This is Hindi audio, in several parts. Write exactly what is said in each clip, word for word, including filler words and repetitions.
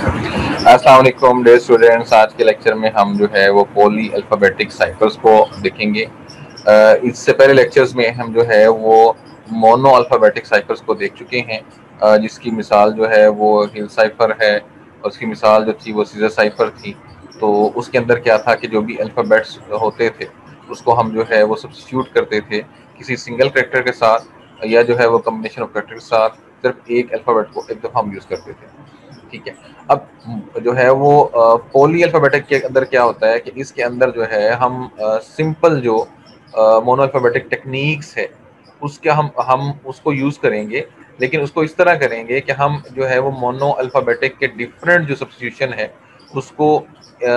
अस्सलाम वालेकुम डियर स्टूडेंट्स। आज के लेक्चर में हम जो है वो पॉली अल्फ़ाबेटिक साइफर्स को देखेंगे। अ, इससे पहले लेक्चर्स में हम जो है वो मोनो अल्फ़ाबेटिक साइफर्स को देख चुके हैं, अ, जिसकी मिसाल जो है वो हिल साइफर है और उसकी मिसाल जो थी वो सीजर साइफर थी। तो उसके अंदर क्या था कि जो भी अल्फ़ाबेट्स होते थे उसको हम जो है वो सब्स्टिट्यूट करते थे किसी सिंगल कैरेक्टर के साथ, या जो है वो कम्बिनेशन ऑफ कैरेक्टर के साथ सिर्फ एक अल्फ़ाबेट को एक दफ़ा हम यूज़ करते थे। ठीक है। अब जो है वो पॉली अल्फाबेटिक के अंदर क्या होता है कि इसके अंदर जो है हम सिंपल जो मोनो अल्फाबेटिक टेक्निक्स है उसके हम हम उसको यूज़ करेंगे, लेकिन उसको इस तरह करेंगे कि हम जो है वो मोनो अल्फाबेटिक के डिफरेंट जो सब्स्टिट्यूशन है उसको अ,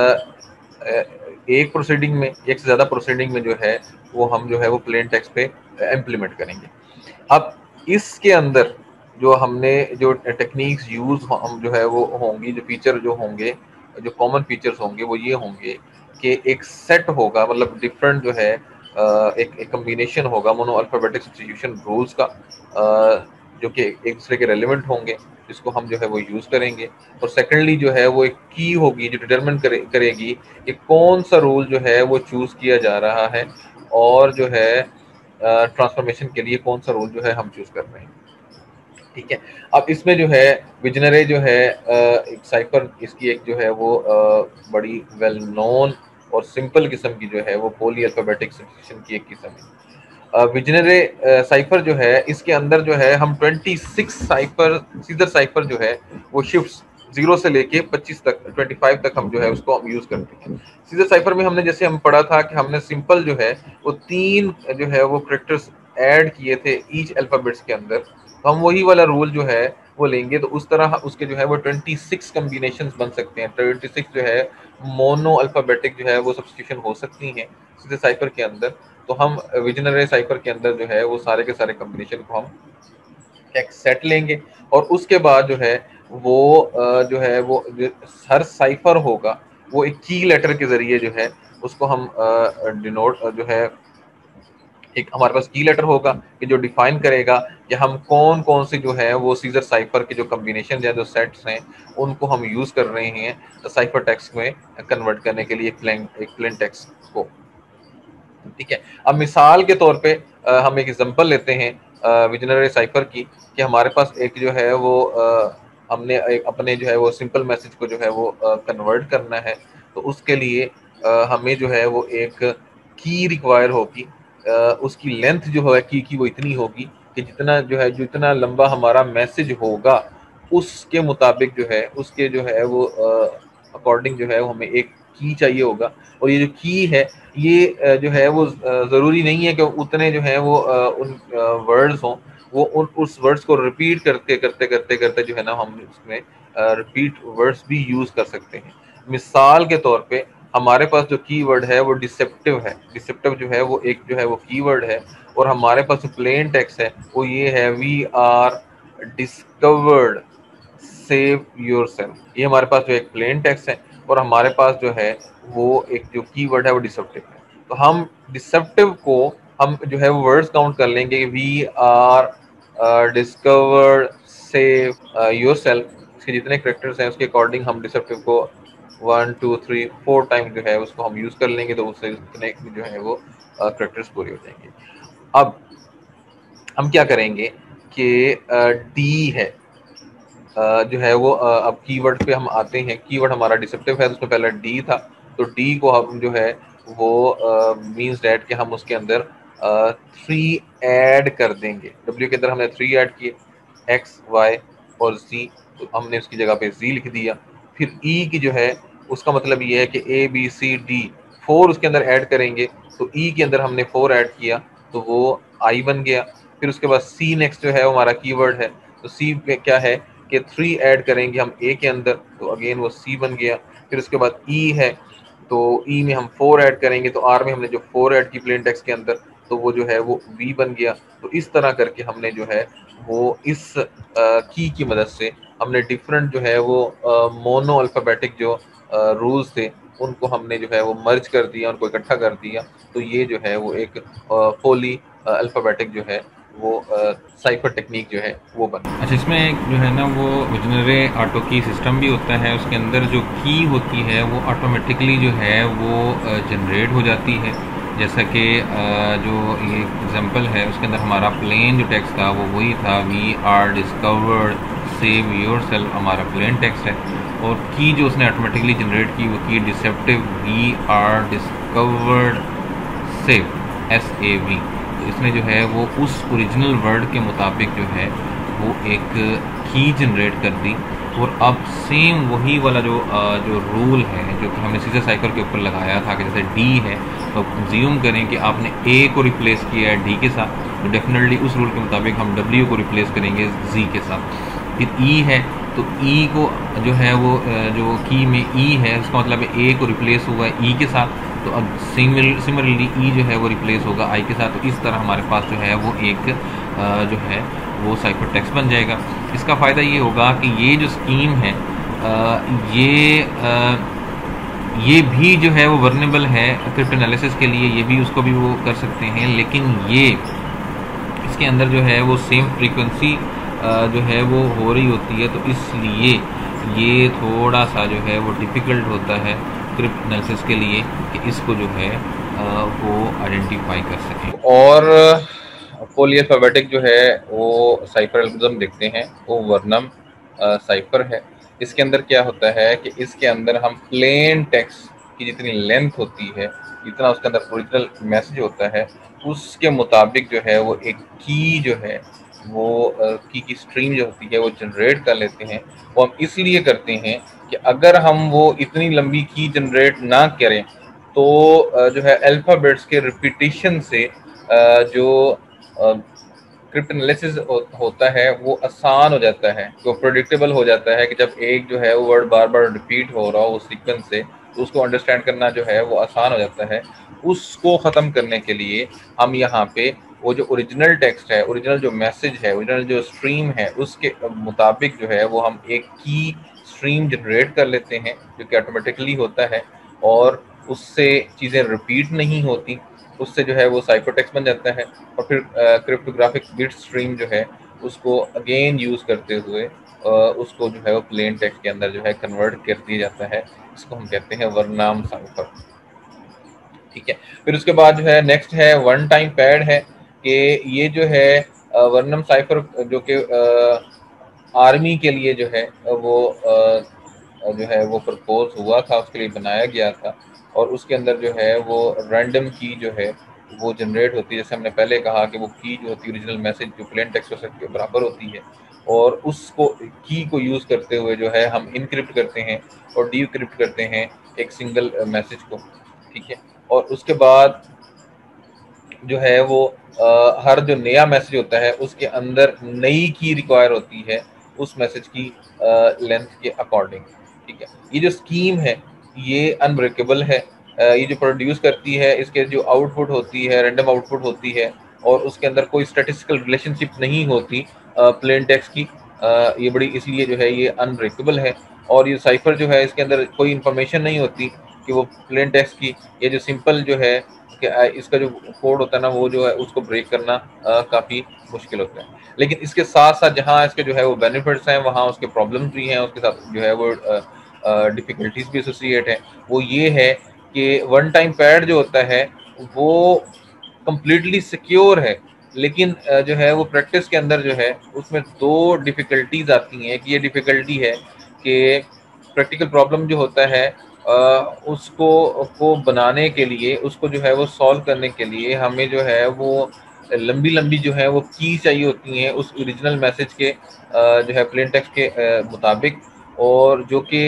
अ, एक प्रोसीडिंग में, एक से ज़्यादा प्रोसीडिंग में जो है वो हम जो है वो प्लेन टेक्स्ट पे इम्प्लीमेंट करेंगे। अब इसके अंदर जो हमने जो टेक्निक्स यूज़ हम जो है वो होंगी, जो फीचर जो होंगे, जो कॉमन फीचर्स होंगे वो ये होंगे कि एक सेट होगा, मतलब डिफरेंट जो है अ, एक एक कॉम्बिनेशन होगा मोनो अल्फ़ाबेटिक सब्स्टिट्यूशन रूल्स का, अ, जो कि एक दूसरे के रेलेवेंट होंगे, जिसको हम जो है वो यूज़ करेंगे। और सेकेंडली जो है वो एक की होगी जो डिटरमिन करे, करेगी कि कौन सा रूल जो है वो चूज़ किया जा रहा है और जो है ट्रांसफॉर्मेशन के लिए कौन सा रूल जो है हम चूज़ कर रहे हैं। ठीक है। अब इसमें जो है विजनरे जो है अ, एक साइफर, इसकी एक जो है वो अ, बड़ी वेल नोन और सिंपल किस्म की जो है वो पॉली अल्फाबेटिक सब्स्टिट्यूशन की एक किस्म है। विजनरे साइफर जो है इसके अंदर जो है हम छब्बीस साइफर सीजर साइफर जो है वो शिफ्ट्स जीरो से लेके पच्चीस तक, पच्चीस तक हम जो है उसको हम यूज करते हैं। सीजर साइफर में हमने जैसे हम पढ़ा था कि हमने सिंपल जो है वो तीन जो है वो करेक्टर्स ऐड किए थे ईच अल्फाबेट्स के अंदर, तो हम वही वाला रूल जो है वो लेंगे, तो उस तरह उसके जो है वो छब्बीस कॉम्बिनेशंस बन सकते हैं। छब्बीस जो है मोनो अल्फाबेटिक जो है वो सब्स्टिट्यूशन हो सकती हैं सीधे साइफर के अंदर। तो हम विजनरी साइफर के अंदर जो है वो सारे के सारे कॉम्बिनेशन को हम एक सेट लेंगे, और उसके बाद जो है वो अ, जो है वो जो हर साइफर होगा वो एक की लेटर के जरिए जो है उसको हम डिनोट जो है, एक हमारे पास की लेटर होगा कि जो डिफाइन करेगा कि हम कौन कौन से जो है वो सीजर साइफर के जो कम्बिनेशन या जो सेट्स हैं उनको हम यूज कर रहे हैं साइफर टेक्स्ट में कन्वर्ट करने के लिए एक प्लेन एक प्लेन टेक्स्ट को। ठीक है। अब मिसाल के तौर पे अ, हम एक एग्जांपल लेते हैं विजनरी साइफर की, कि हमारे पास एक जो है वो अ, हमने एक अपने जो है वो सिंपल मैसेज को जो है वो कन्वर्ट करना है, तो उसके लिए अ, हमें जो है वो एक की रिक्वायर होगी। अ, उसकी लेंथ जो है की की वो इतनी होगी कि जितना जो है जितना लंबा हमारा मैसेज होगा उसके मुताबिक जो है उसके जो है वो अकॉर्डिंग जो है वो हमें एक की चाहिए होगा। और ये जो की है ये अ, जो है वो अ, ज़रूरी नहीं है कि उतने जो है वो अ, उन वर्ड्स हों, वो उन उस वर्ड्स को रिपीट करते करते करते करते जो है ना हम उसमें रिपीट वर्ड्स भी यूज़ कर सकते हैं। मिसाल के तौर पे हमारे पास जो कीवर्ड है वो डिसेप्टिव है। डिसेप्टिव जो है वो एक जो है वो कीवर्ड है, और हमारे पास जो प्लेन टेक्स्ट है वो ये है we are discovered save yourself. ये हमारे पास जो एक प्लेन टेक्स्ट है, और हमारे पास जो है वो एक जो कीवर्ड है वो डिसेप्टिव है। तो हम डिसेप्टिव को हम जो है वो वर्ड्स काउंट कर लेंगे, we are discovered save yourself. इसके जितने करेक्टर्स हैं उसके अकॉर्डिंग हम डिसेप्टिव को one two three four time जो है उसको हम यूज कर लेंगे, तो उससे उतने जो है वो करेक्टर्स पूरे हो जाएंगे। अब हम क्या करेंगे कि डी है, अ, जो है वो अ, अब कीवर्ड पे हम आते हैं। कीवर्ड हमारा डिसेप्टिव है तो उसमें पहला डी था, तो डी को हम जो है वो मींस डैट कि हम उसके अंदर थ्री ऐड कर देंगे। डब्ल्यू के अंदर हमने थ्री ऐड किए, एक्स वाई और जी, तो हमने उसकी जगह पे जी लिख दिया। फिर ई की जो है उसका मतलब ये है कि A B C D four उसके अंदर ऐड करेंगे, तो ई के अंदर हमने फोर ऐड किया तो वो आई बन गया। फिर उसके बाद सी नेक्स्ट जो है वो हमारा कीवर्ड है, तो सी में क्या है कि थ्री ऐड करेंगे हम ए के अंदर, तो अगेन वो सी बन गया। फिर उसके बाद ई है, तो ई में हम फोर ऐड करेंगे, तो आर में हमने जो फोर ऐड की प्लेन टेक्स्ट के अंदर, तो वो जो है वो वी बन गया। तो इस तरह करके हमने जो है वो इस की की मदद से हमने डिफरेंट जो है वो मोनो अल्फ़ाबेटिक जो रूल्स थे उनको हमने जो है वो मर्ज कर दिया, उनको इकट्ठा कर दिया। तो ये जो है वो एक पॉली अल्फ़ाबेटिक जो है वो साइफर टेक्निक जो है वो बना। अच्छा, इसमें जो है ना वो जनरे ऑटो की सिस्टम भी होता है, उसके अंदर जो की होती है वो ऑटोमेटिकली जो है वो जनरेट हो जाती है। जैसा कि जो ये एग्जांपल है उसके अंदर हमारा प्लेन जो टेक्स्ट था वो वही था, we are discovered save yourself, हमारा प्लेन टेक्स्ट है। और की जो उसने ऑटोमेटिकली जनरेट की वो key deceptive, we are discovered save, S A V. तो इसने जो है वो उस ओरिजिनल वर्ड के मुताबिक जो है वो एक की जनरेट कर दी। और अब सेम वही वाला जो जो रूल है जो कि हमने सीधे साइकिल के ऊपर लगाया था कि जैसे डी है तो ज्यूम करें कि आपने ए को रिप्लेस किया है डी के साथ, तो डेफिनेटली उस रूल के मुताबिक हम डब्ल्यू को रिप्लेस करेंगे जी के साथ। फिर ई है तो ई को जो है वो जो की में ई है उसका मतलब है ए को रिप्लेस हुआ है ई के साथ, तो अब सिमिल सिमिलरली ई जो है वो रिप्लेस होगा आई के साथ। तो इस तरह हमारे पास जो है वो एक जो है वो साइफर टेक्स्ट बन जाएगा। इसका फ़ायदा ये होगा कि ये जो स्कीम है ये ये भी जो है वो वर्नेबल है क्रिप्टो एनालिसिस के लिए, ये भी उसको भी वो कर सकते हैं, लेकिन ये इसके अंदर जो है वो सेम फ्रीक्वेंसी जो है वो हो रही होती है, तो इसलिए ये थोड़ा सा जो है वो डिफ़िकल्ट होता है क्रिप्टो एनालिसिस के लिए कि इसको जो है वो आइडेंटिफाई कर सकें। और पोली अल्फ़ाबेटिक जो है वो साइफर एल्गोरिथम देखते हैं, वो वर्नम साइफर है। इसके अंदर क्या होता है कि इसके अंदर हम प्लेन टेक्स्ट की जितनी लेंथ होती है, जितना उसके अंदर ओरिजिनल मैसेज होता है, उसके मुताबिक जो है वो एक की जो है वो की की स्ट्रीम जो होती है वो जनरेट कर लेते हैं। वो हम इसलिए करते हैं कि अगर हम वो इतनी लंबी की जनरेट ना करें तो जो है अल्फ़ाबेट्स के रिपीटिशन से जो क्रिप्टो एनालिसिस होता है वो आसान हो जाता है, वो प्रेडिक्टेबल हो जाता है कि जब एक जो है वो वर्ड बार बार रिपीट हो रहा हो उस सीक्वेंस से, तो उसको अंडरस्टैंड करना जो है वो आसान हो जाता है। उसको ख़त्म करने के लिए हम यहाँ पे वो जो ओरिजिनल टेक्स्ट है, ओरिजिनल जो मैसेज है, ओरिजिनल जो स्ट्रीम है, उसके मुताबिक जो है वो हम एक की स्ट्रीम जनरेट कर लेते हैं जो कि ऑटोमेटिकली होता है, और उससे चीज़ें रिपीट नहीं होती, उससे जो है वो साइफर टेक्स्ट बन जाता है। और फिर क्रिप्टोग्राफिक बिट स्ट्रीम जो है उसको अगेन यूज़ करते हुए आ, उसको जो है वो प्लेन टेक्स्ट के अंदर जो है कन्वर्ट कर दिया जाता है। इसको हम कहते हैं वर्नाम साइफर। ठीक है, फिर उसके बाद जो है नेक्स्ट है वन टाइम पैड है कि ये जो है वर्नम साइफर जो कि आर्मी के लिए जो है वो आ, जो है वो प्रपोज हुआ था, उसके लिए बनाया गया था। और उसके अंदर जो है वो रैंडम की जो है वो जनरेट होती है, जैसे हमने पहले कहा कि वो की जो होती है ओरिजिनल मैसेज जो प्लेन टेक्स्ट के बराबर होती है, और उसको की को यूज़ करते हुए जो है हम इनक्रिप्ट करते हैं और डीक्रिप्ट करते हैं एक सिंगल मैसेज को। ठीक है, और उसके बाद जो है वो आ, हर जो नया मैसेज होता है उसके अंदर नई की रिक्वायर होती है उस मैसेज की लेंथ के अकॉर्डिंग। ठीक है, ये जो स्कीम है ये अनब्रेकेबल है। आ, ये जो प्रोड्यूस करती है इसके जो आउटपुट होती है रैंडम आउटपुट होती है, और उसके अंदर कोई स्टैटिस्टिकल रिलेशनशिप नहीं होती प्लेन टेक्स्ट की। आ, ये बड़ी इसलिए जो है ये अनब्रेकेबल है। और ये साइफर जो है इसके अंदर कोई इंफॉर्मेशन नहीं होती कि वो प्लेन टेक्स्ट की, ये जो सिंपल जो है कि इसका जो कोड होता है ना वो जो है उसको ब्रेक करना काफ़ी मुश्किल होता है। लेकिन इसके साथ साथ जहाँ इसके जो है वो बेनिफिट्स हैं वहाँ उसके प्रॉब्लम्स भी हैं, उसके साथ जो है वो डिफ़िकल्टीज भी एसोसिएट है। वो ये है कि वन टाइम पैड जो होता है वो कम्प्लीटली सिक्योर है, लेकिन जो है वो प्रैक्टिस के अंदर जो है उसमें दो डिफ़िकल्टीज आती हैं। कि ये डिफ़िकल्टी है कि प्रैक्टिकल प्रॉब्लम जो होता है Uh, उसको को बनाने के लिए, उसको जो है वो सॉल्व करने के लिए हमें जो है वो लंबी लंबी जो है वो की चाहिए होती हैं उस ओरिजिनल मैसेज के uh, जो है प्लेन टेक्स्ट के uh, मुताबिक, और जो कि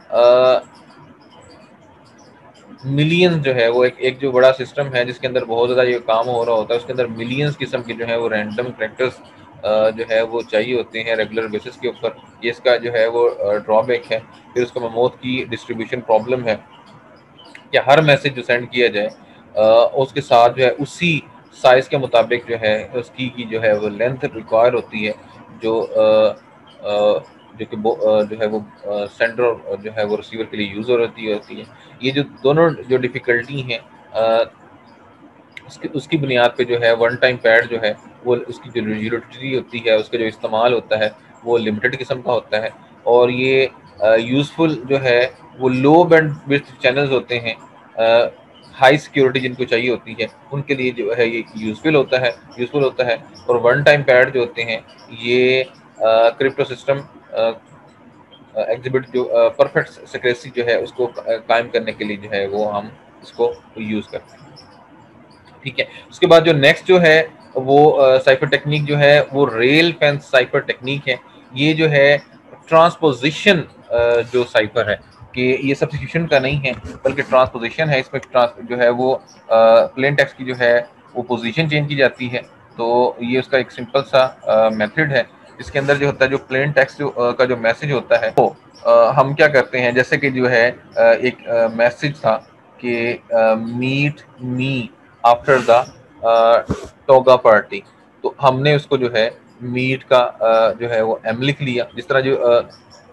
मिलियंस जो है वो एक एक जो बड़ा सिस्टम है जिसके अंदर बहुत ज़्यादा ये काम हो रहा होता है, उसके अंदर मिलियंस किस्म के जो है वो रैंडम कैरेक्टर्स जो है वो चाहिए होते हैं रेगुलर बेसिस के ऊपर। ये इसका जो है वो ड्रॉबैक है। फिर उसका ममोथ की डिस्ट्रीब्यूशन प्रॉब्लम है कि हर मैसेज जो सेंड किया जाए उसके साथ जो है उसी साइज़ के मुताबिक जो है उसकी की जो है वो लेंथ रिक्वायर होती है, जो जो कि जो है वो सेंडर जो है वो रिसीवर के लिए यूज़ होती होती है। ये जो दोनों जो डिफ़िकल्टी हैं उसकी उसकी बुनियाद पे जो है वन टाइम पैड जो है वो उसकी जो यूटिलिटी होती है, उसका जो इस्तेमाल होता है वो लिमिटेड किस्म का होता है। और ये यूज़फुल जो है वो लो बैंडविड्थ चैनल्स होते हैं, हाई सिक्योरिटी जिनको चाहिए होती है उनके लिए जो है ये यूज़फुल होता है यूज़फुल होता है। और वन टाइम पैड जो होते हैं ये क्रिप्टो सिस्टम एग्जिबिट जो परफेक्ट सिक्रेसी जो है उसको कायम करने के लिए जो है वो हम इसको यूज़ करते हैं। ठीक है, उसके बाद जो नेक्स्ट जो है वो साइफर टेक्निक जो है वो रेल फेंस साइफर टेक्निक है। ये जो है ट्रांसपोजिशन जो साइफर है कि ये सब्स्टिट्यूशन का नहीं है बल्कि ट्रांसपोजिशन है। इसमें ट्रांस जो है वो प्लेन टेक्स्ट की जो है वो पोजीशन चेंज की जाती है। तो ये उसका एक सिंपल सा मेथड है। इसके अंदर जो होता है जो प्लेन टेक्स्ट जो, का जो मैसेज होता है वो आ, हम क्या करते हैं, जैसे कि जो है आ, एक मैसेज था कि meet me after the toga party, तो हमने उसको जो है मीट का uh, जो है वो एम लिख लिया। जिस तरह जो uh,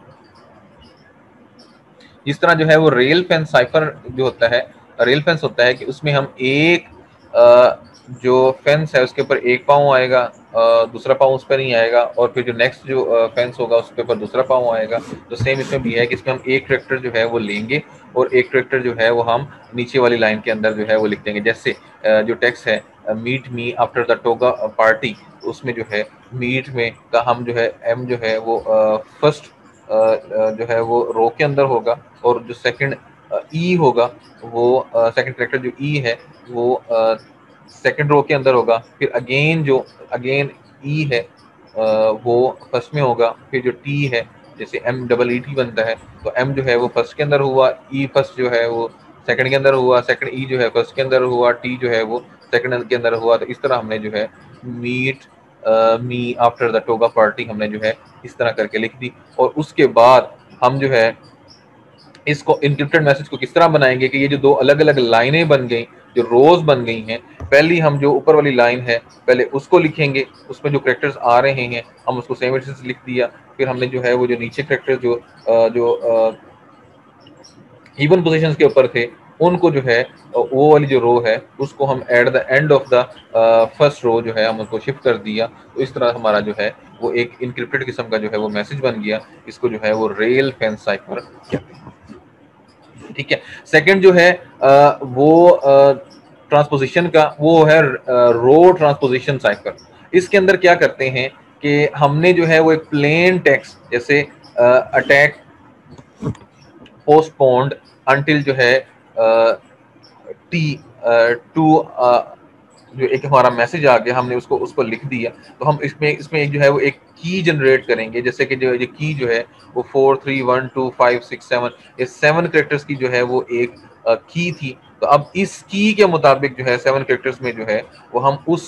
जिस तरह जो है वो रेल फेंस साइफर जो होता है, रेल फेंस होता है कि उसमें हम एक uh, जो फेंस है उसके ऊपर एक पाँव आएगा, uh, दूसरा पाँव उस पर नहीं आएगा, और फिर जो नेक्स्ट जो uh, फेंस होगा उसके ऊपर दूसरा पाँव आएगा। तो सेम इसमें भी है कि इसमें हम एक ट्रैक्टर जो है वो लेंगे और एक ट्रैक्टर जो है वो हम नीचे वाली लाइन के अंदर जो है वो लिख देंगे। जैसे जो टेक्स्ट है meet me after the toga party, उसमें जो है मीट में का हम जो है एम जो है वो फर्स्ट जो है वो रो के अंदर होगा, और जो सेकंड ई होगा वो सेकंड कैरेक्टर जो ई है वो सेकंड रो के अंदर होगा। फिर अगेन जो अगेन ई है वो फर्स्ट में होगा। फिर जो टी है जैसे एम डबल ई टी बनता है, तो एम जो है वो फर्स्ट के अंदर हुआ, ई फर्स्ट जो है वो सेकंड के अंदर हुआ, सेकंड ई जो है फर्स्ट के अंदर हुआ, टी जो है वो सेकंड के अंदर हुआ। तो इस तरह हमने जो है meet me after the toga party हमने जो है इस तरह करके लिख दी। और उसके बाद हम जो है इसको इंक्रिप्टेड मैसेज को किस तरह बनाएंगे कि ये जो दो अलग अलग लाइनें बन गई, जो रोज बन गई हैं, पहली हम जो ऊपर वाली लाइन है पहले उसको लिखेंगे, उसमें जो करेक्टर्स आ रहे हैं हम उसको सेम से लिख दिया। फिर हमने जो है वो जो नीचे करेक्टर्स जो जो इवन पोजीशंस के ऊपर थे उनको जो है वो वाली जो रो है उसको हम at the end of the first row जो है हम उसको शिफ्ट कर दिया। तो इस तरह हमारा जो है वो एक इनक्रिप्टेड किस्म का जो है वो मैसेज बन गया। इसको जो है वो रेल फेंस साइफर कहते हैं। ठीक है, सेकंड जो है आ, वो ट्रांसपोजिशन का वो है रो ट्रांसपोजिशन साइफर। इसके अंदर क्या करते हैं कि हमने जो है वो एक प्लेन टेक्स्ट जैसे अटैक पोस्टपोन्ड अंटिल जो है टी टू जो एक हमारा मैसेज आ गया हमने उसको उसको लिख दिया। तो हम इसमें इसमें एक जो है वो एक की जनरेट करेंगे, जैसे कि जो ये की जो है वो four three one two five six seven ये सेवन कैरेक्टर्स की जो है वो एक की थी। तो अब इस की के मुताबिक जो है सेवन कैरेक्टर्स में जो है वो हम उस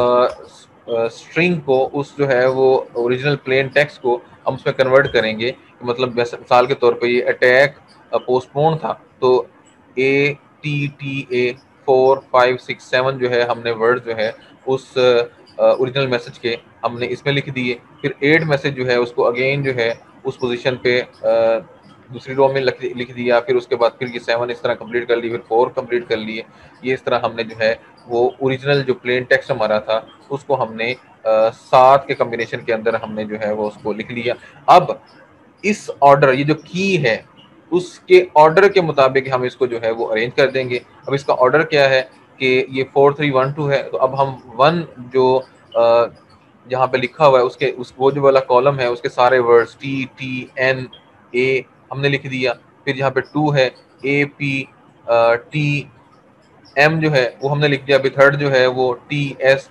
स्ट्रिंग को, उस जो है वो ओरिजिनल प्लेन टेक्स्ट को हम उसमें कन्वर्ट करेंगे। मतलब मिसाल के तौर पे ये अटैक पोस्टपोन था तो A T T A four five six seven जो है हमने वर्ड जो है उस ओरिजिनल uh, मैसेज के हमने इसमें लिख दिए। फिर एट मैसेज जो है उसको अगेन जो है उस पोजीशन पे uh, दूसरी रो में लिख लिख दिया। फिर उसके बाद फिर ये सेवन इस तरह कंप्लीट कर लिए, फिर फोर कंप्लीट कर लिए। ये इस तरह हमने जो है वो ओरिजिनल जो प्लेन टेक्स्ट हमारा था उसको हमने uh, सात के कम्बिनेशन के अंदर हमने जो है वो उसको लिख लिया। अब इस ऑर्डर ये जो की है उसके ऑर्डर के मुताबिक हम इसको जो है वो अरेंज कर देंगे। अब इसका ऑर्डर क्या है कि ये फोर थ्री वन टू है, तो अब हम वन जो जहाँ पे लिखा हुआ है उसके उस वो जो वाला कॉलम है उसके सारे words T T N A हमने लिख दिया। फिर जहाँ पे टू है ए पी टी एम जो है वो हमने लिख दिया। अभी थर्ड जो है वो टी एस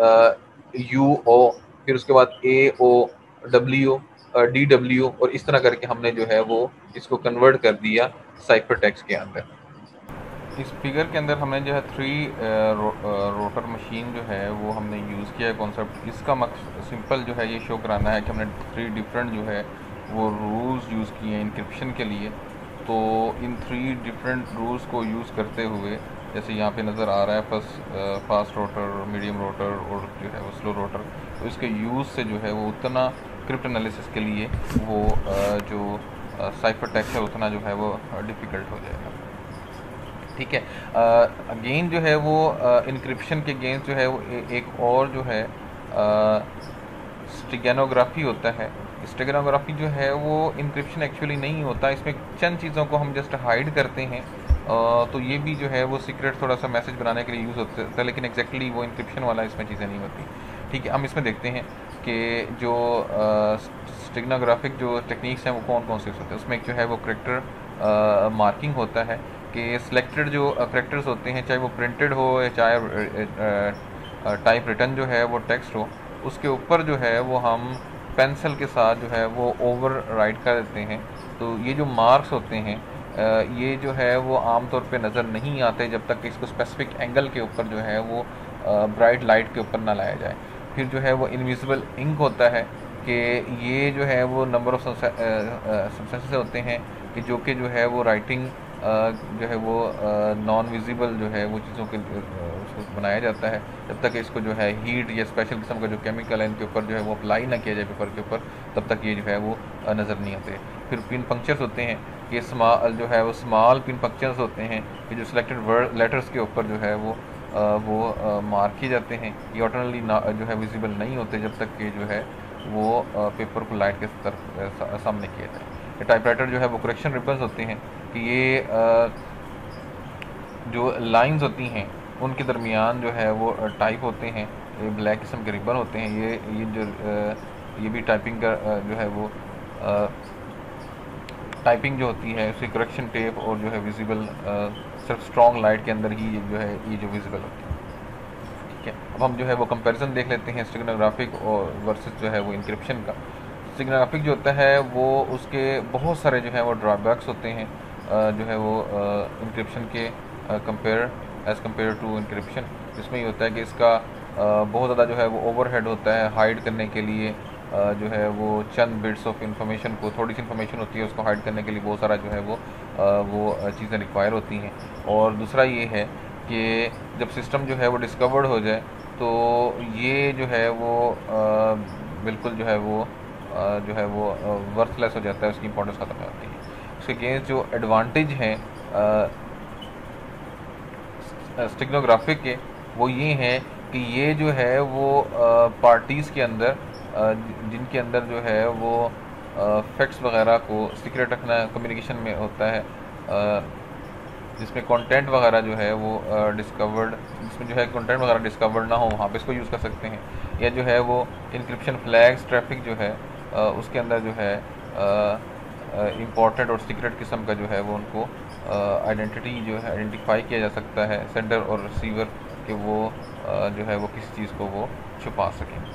यू ओ, फिर उसके बाद A O W D W, और इस तरह करके हमने जो है वो इसको कन्वर्ट कर दिया साइफर टेक्स्ट के अंदर। इस फिगर के अंदर हमने जो है थ्री रो, रोटर मशीन जो है वो हमने यूज़ किया है कॉन्सेप्ट। इसका मकसद सिंपल जो है ये शो कराना है कि हमने थ्री डिफरेंट जो है वो रूल्स यूज़ किए हैं इंक्रिप्शन के लिए। तो इन थ्री डिफरेंट रूल्स को यूज़ करते हुए जैसे यहाँ पे नज़र आ रहा है first fast rotor, medium rotor और जो है वो स्लो रोटर, तो इसके यूज़ से जो है वो उतना क्रिप्ट एनालिसिस के लिए वो जो साइफर टेक्स्ट है उतना जो है वो डिफ़िकल्ट हो जाएगा। ठीक है। अगेन जो है वो इंक्रिप्शन के अगेंस्ट जो है वो ए, एक और जो है स्टेगनोग्राफी होता है। स्टेगनोग्राफी जो है वो इंक्रिप्शन एक्चुअली नहीं होता, इसमें चंद चीज़ों को हम जस्ट हाइड करते हैं। uh, तो ये भी जो है वो सीक्रेट थोड़ा सा मैसेज बनाने के लिए यूज़ होता है, लेकिन एग्जैक्टली वो इंक्रिप्शन वाला इसमें चीज़ें नहीं होती। ठीक है, हम इसमें देखते हैं कि जो स्टेगनोग्राफिक जो टेक्निक्स हैं वो कौन कौन से होते हैं। उसमें एक जो है वो करेक्टर मार्किंग होता है कि सिलेक्टेड जो करेक्टर्स होते हैं, चाहे वो प्रिंटेड हो या चाहे टाइप रिटन जो है वो टेक्स्ट हो, उसके ऊपर जो है वो हम पेंसिल के साथ जो है वो ओवर राइट कर देते हैं। तो ये जो मार्क्स होते हैं ये जो है वो आम तौर पे नज़र नहीं आते जब तक कि इसको स्पेसिफिक एंगल के ऊपर जो है वो ब्राइट लाइट के ऊपर ना लाया जाए। फिर जो है वो इनविजिबल इंक होता है कि ये जो है वो नंबर ऑफ सब्सटेंसेस होते हैं कि जो कि जो है वो राइटिंग जो है वो नॉन विजिबल जो है वो चीज़ों के उसको बनाया जाता है। जब तक इसको जो है हीट या स्पेशल किस्म का जो केमिकल है इनके ऊपर जो है वो अप्लाई ना किया जाए पेपर के ऊपर, तब तक ये जो है वो नज़र नहीं आते। फिर पिन पंक्चर्स होते हैं कि स्मॉल जो है वो स्मॉल पिन पंक्चर्स होते हैं कि जो सिलेक्टेड वर्ड लेटर्स के ऊपर जो है वो आ, वो मार्क किए जाते हैं। ये ऑटोनली जो है विजिबल नहीं होते जब तक कि जो है वो आ, पेपर को लाइट के तरफ सामने किया जाए। टाइपराइटर जो है वो करेक्शन रिबन्स होते हैं कि ये आ, जो लाइंस होती हैं उनके दरमियान जो है वो टाइप होते हैं, ये ब्लैक किस्म के रिबन होते हैं। ये ये जो ये भी टाइपिंग का जो है वो टाइपिंग जो होती है उसकी करेक्शन टेप और जो है विजिबल सिर्फ स्ट्रॉन्ग लाइट के अंदर ही ये जो है ये जो विजिबल होती है। ठीक है, अब हम जो है वो कंपैरिजन देख लेते हैं स्टेगनोग्राफिक और वर्सेस जो है वो इंक्रिप्शन का। स्टेगनोग्राफिक जो होता है वो उसके बहुत सारे जो है वो ड्रॉबैक्स होते हैं जो है वो इंक्रिप्शन के compare as compare to encryption. इसमें ये होता है कि इसका बहुत ज़्यादा जो है वो ओवरहेड होता है हाइड करने के लिए। जो है वो चंद बिट्स ऑफ इंफॉर्मेशन को, थोड़ी सी इंफॉर्मेशन होती है उसको हाइड करने के लिए बहुत सारा जो है वो वो चीज़ें रिक्वायर होती हैं। और दूसरा ये है कि जब सिस्टम जो है वो डिस्कवर्ड हो जाए तो ये जो है वो बिल्कुल जो है वो जो है वो वर्थलेस हो जाता है, उसकी इंपॉर्टेंस ख़त्म हो जाती है। उसके अगेंस्ट जो एडवांटेज हैं स्टेगनोग्राफिक के वो ये हैं कि ये जो है वो पार्टीज़ के अंदर जिनके अंदर जो है वो फैक्ट्स वगैरह को सीक्रेट रखना कम्युनिकेशन में होता है, जिसमें कंटेंट वगैरह जो है वो डिस्कवर्ड जिसमें जो है कंटेंट वगैरह डिस्कवर्ड ना हो वहाँ पे इसको यूज़ कर सकते हैं। या जो है वो इंक्रिप्शन फ्लैग्स ट्रैफिक जो है उसके अंदर जो है इम्पॉर्टेंट और सीक्रेट किस्म का जो है वो उनको आइडेंटिटी जो है आइडेंटिफाई किया जा सकता है सेंडर और रिसीवर कि वो जो है वो किसी चीज़ को वो छुपा सकें।